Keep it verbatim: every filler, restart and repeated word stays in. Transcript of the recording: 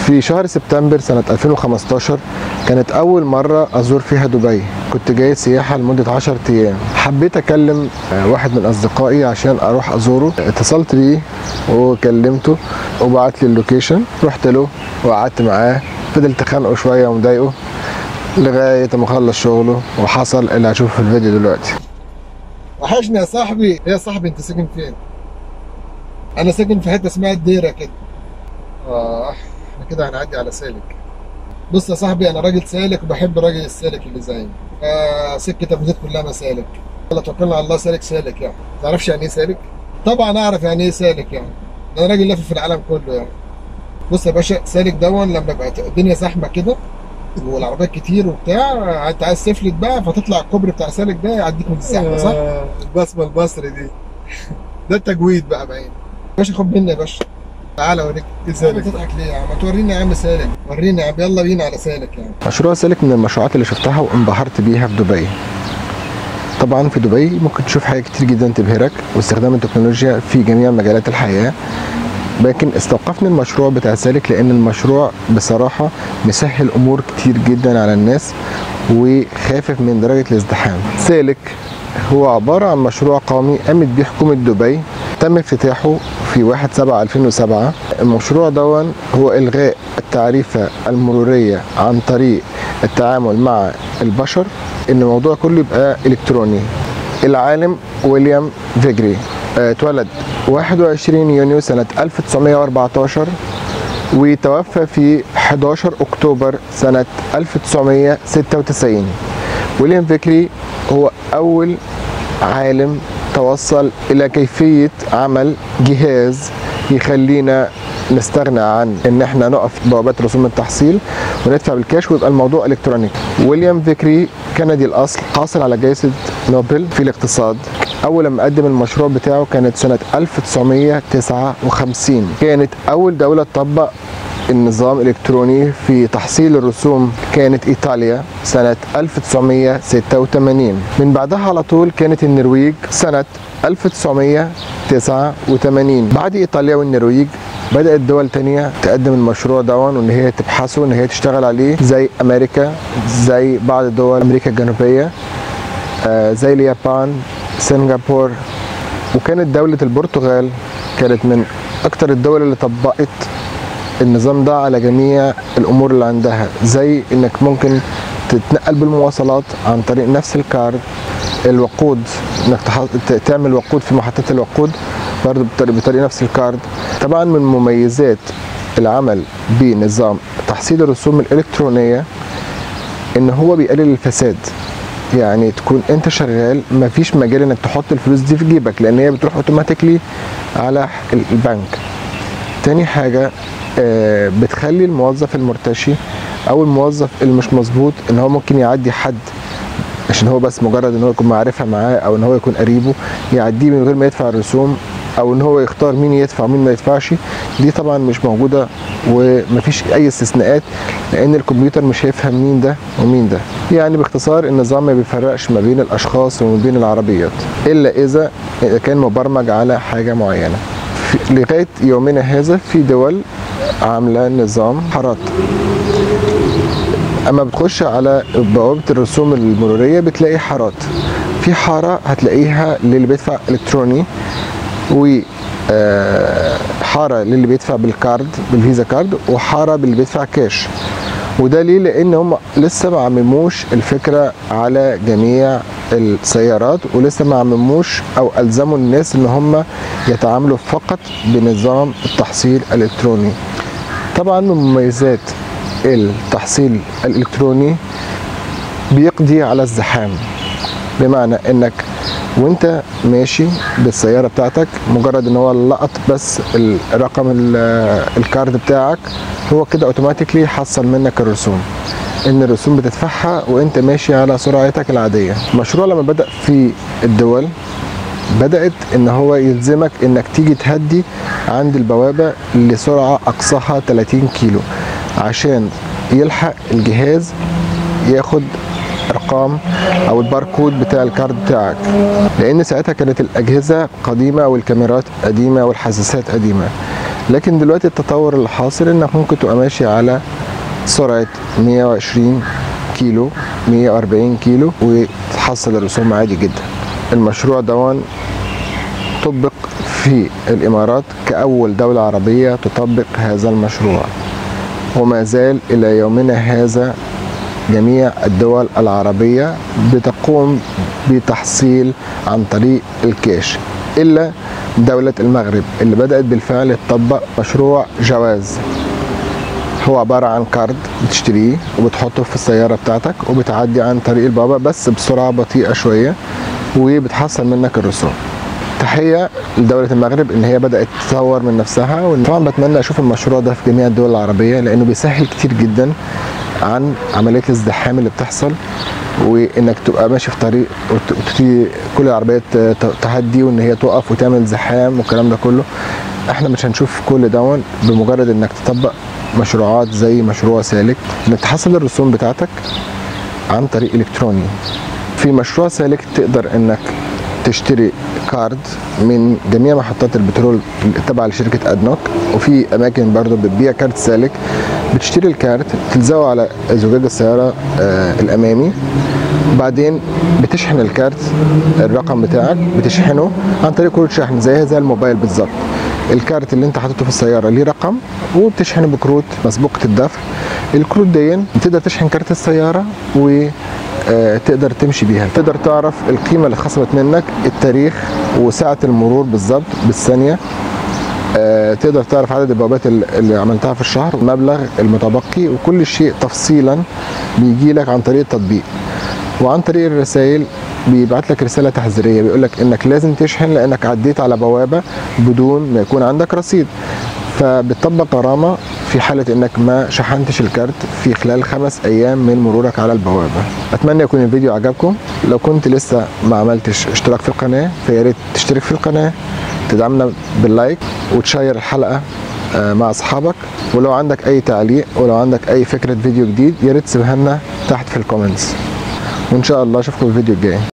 في شهر سبتمبر سنة ألفين وخمستاشر كانت أول مرة أزور فيها دبي. كنت جاي سياحة لمدة عشرة أيام. حبيت أكلم واحد من أصدقائي عشان أروح أزوره. اتصلت بيه وكلمته وبعت لي اللوكيشن. رحت له وقعدت معاه، فضلت خانقه شوية ومضايقه لغاية ما خلص شغله وحصل اللي هشوفه في الفيديو دلوقتي. وحشني يا صاحبي. ايه يا صاحبي انت ساكن فين؟ انا ساكن في حته اسمها الديره كده. اه احنا كده هنعدي على سالك. بص يا صاحبي، انا راجل سالك وبحب الراجل السالك اللي زيي. فسكه ابو زيد كلها مسالك. يلا توكلنا على الله. سالك سالك يعني. ما تعرفش يعني ايه سالك؟ طبعا اعرف يعني ايه سالك يعني. ده انا راجل لافف في العالم كله يعني. بص يا باشا، سالك دون لما يبقى الدنيا زحمه كده والعربيات كتير وبتاع، انت عايز تفلت بقى فتطلع الكوبري بتاع سالك ده يعديك من الزحمه، صح؟ البصمه البصري دي. ده التجويد بقى باين. باشا خد مني يا باشا. تعالى اوريك ايه سالك. بتضحك ليه يا عم؟ ما تورينا يا عم سالك. ورينا يا عم، يلا بينا على سالك يعني. مشروع سالك من المشروعات اللي شفتها وانبهرت بيها في دبي. طبعا في دبي ممكن تشوف حاجات كتير جدا تبهرك واستخدام التكنولوجيا في جميع مجالات الحياه، لكن استوقفني المشروع بتاع سالك لان المشروع بصراحه مسهل امور كتير جدا على الناس وخافف من درجه الازدحام. سالك هو عباره عن مشروع قومي قامت بيه حكومه دبي، تم افتتاحه في واحد سبعة ألفين وسبعة. المشروع دون هو الغاء التعريفه المروريه عن طريق التعامل مع البشر، ان الموضوع كله يبقى الكتروني. العالم ويليام فيجري اتولد واحد وعشرين يونيو سنة ألف وتسعمائة وأربعة عشر وتوفى في حداشر أكتوبر سنة ألف وتسعمائة وستة وتسعين. ويليام فيجري هو أول عالم توصل إلى كيفية عمل جهاز يخلينا نستغنى عن ان احنا نقف بوابات رسوم التحصيل وندفع بالكاش ويبقى الموضوع الكترونيك. ويليام فيجري كندي الاصل، حاصل على جائزة نوبل في الاقتصاد. اول لما قدم المشروع بتاعه كانت سنة ألف وتسعمائة وتسعة وخمسين. كانت اول دولة تطبق النظام الالكتروني في تحصيل الرسوم كانت ايطاليا سنة ألف وتسعمائة وستة وثمانين. من بعدها على طول كانت النرويج سنة ألف وتسعمائة وتسعة وثمانين. بعد ايطاليا والنرويج بدأت دول تانية تقدم المشروع دون وان هي تبحثه وان هي تشتغل عليه، زي امريكا، زي بعض دول امريكا الجنوبية، آه زي اليابان، سنغافور. وكانت دولة البرتغال كانت من اكتر الدول اللي طبقت النظام ده على جميع الامور اللي عندها، زي انك ممكن تتنقل بالمواصلات عن طريق نفس الكارد. الوقود انك تعمل وقود في محطات الوقود برضه بطريقه نفس الكارد. طبعا من مميزات العمل بنظام تحصيل الرسوم الالكترونيه ان هو بيقلل الفساد. يعني تكون انت شغال مفيش مجال انك تحط الفلوس دي في جيبك لان هي بتروح اوتوماتيكلي على البنك. تاني حاجه بتخلي الموظف المرتشي او الموظف اللي مش مظبوط ان هو ممكن يعدي حد عشان هو بس مجرد ان هو يكون معرفه معاه او ان هو يكون قريبه يعديه من غير ما يدفع الرسوم، او ان هو يختار مين يدفع ومين ما يدفعش. دي طبعا مش موجوده ومفيش اي استثناءات لان الكمبيوتر مش هيفهم مين ده ومين ده. يعني باختصار النظام ما بيفرقش ما بين الاشخاص وما بين العربيات الا اذا كان مبرمج على حاجه معينه. لغايه يومنا هذا في دول عامله نظام حارات. اما بتخش على بوابه الرسوم المروريه بتلاقي حارات. في حاره هتلاقيها للي بيدفع الكتروني، و حاره للي بيدفع بالكارد بالفيزا كارد، وحاره باللي بيدفع كاش. وده ليه؟ لان هم لسه ما عمموش الفكره على جميع السيارات ولسه ما عمموش او الزموا الناس ان هم يتعاملوا فقط بنظام التحصيل الالكتروني. طبعا من مميزات التحصيل الالكتروني بيقضي على الزحام، بمعنى انك وانت ماشي بالسياره بتاعتك مجرد ان هو لقط بس الرقم الكارد بتاعك هو كده اوتوماتيكلي حصل منك الرسوم، ان الرسوم بتدفعها وانت ماشي على سرعتك العاديه. المشروع لما بدأ في الدول بدأت ان هو يلزمك انك تيجي تهدي عند البوابه لسرعه اقصاها ثلاثين كيلو عشان يلحق الجهاز ياخد ارقام او الباركود بتاع الكارد بتاعك، لان ساعتها كانت الاجهزه قديمه والكاميرات قديمه والحساسات قديمه. لكن دلوقتي التطور اللي حاصل انك ممكن تبقى ماشي على سرعة مية وعشرين كيلو مية وأربعين كيلو وتحصل الرسوم عادي جدا. المشروع ده طبق في الامارات كأول دولة عربية تطبق هذا المشروع، وما زال الى يومنا هذا جميع الدول العربية بتقوم بتحصيل عن طريق الكاش، إلا دولة المغرب اللي بدأت بالفعل تطبق مشروع جواز. هو عبارة عن كارد بتشتريه وبتحطه في السيارة بتاعتك وبتعدي عن طريق البابا بس بسرعة بطيئة شوية وبتحصل منك الرسوم. تحية لدولة المغرب ان هي بدأت تطور من نفسها، طبعا بتمنى اشوف المشروع ده في جميع الدول العربية لانه بيسهل كتير جدا عن عملية الازدحام اللي بتحصل، وانك تبقى ماشي في طريق وتبتدي كل العربيات تهدي وان هي تقف وتعمل زحام والكلام ده كله. احنا مش هنشوف كل دون بمجرد انك تطبق مشروعات زي مشروع سالك، انك تحصل الرسوم بتاعتك عن طريق الكتروني. في مشروع سالك تقدر انك تشتري كارد من جميع محطات البترول تبع لشركة ادنوك، وفي اماكن برضو بتبيع كارت سالك. بتشتري الكارت تلزقه على زجاج السيارة آه الامامي، بعدين بتشحن الكارت الرقم بتاعك بتشحنه عن طريق كروت شحن زي زي الموبايل بالظبط. الكارت اللي انت حاططه في السيارة ليه رقم وبتشحنه بكروت مسبوقة الدفع. الكروت دي بتقدر تشحن كارت السيارة و تقدر تمشي بيها، تقدر تعرف القيمة اللي اتخصمت منك، التاريخ وساعة المرور بالظبط بالثانية، تقدر تعرف عدد البوابات اللي عملتها في الشهر، المبلغ المتبقي، وكل شيء تفصيلا بيجي لك عن طريق التطبيق. وعن طريق الرسائل بيبعت لك رسالة تحذيرية بيقول لك انك لازم تشحن لانك عديت على بوابة بدون ما يكون عندك رصيد، فبتطبق غرامة في حالة انك ما شحنتش الكارت في خلال خمس ايام من مرورك على البوابة. اتمنى يكون الفيديو عجبكم. لو كنت لسه ما عملتش اشتراك في القناة فياريت تشترك في القناة، تدعمنا باللايك وتشير الحلقة مع اصحابك. ولو عندك اي تعليق ولو عندك اي فكرة فيديو جديد ياريت تسيبها لنا تحت في الكومنتس، وان شاء الله اشوفكم في الفيديو الجاي.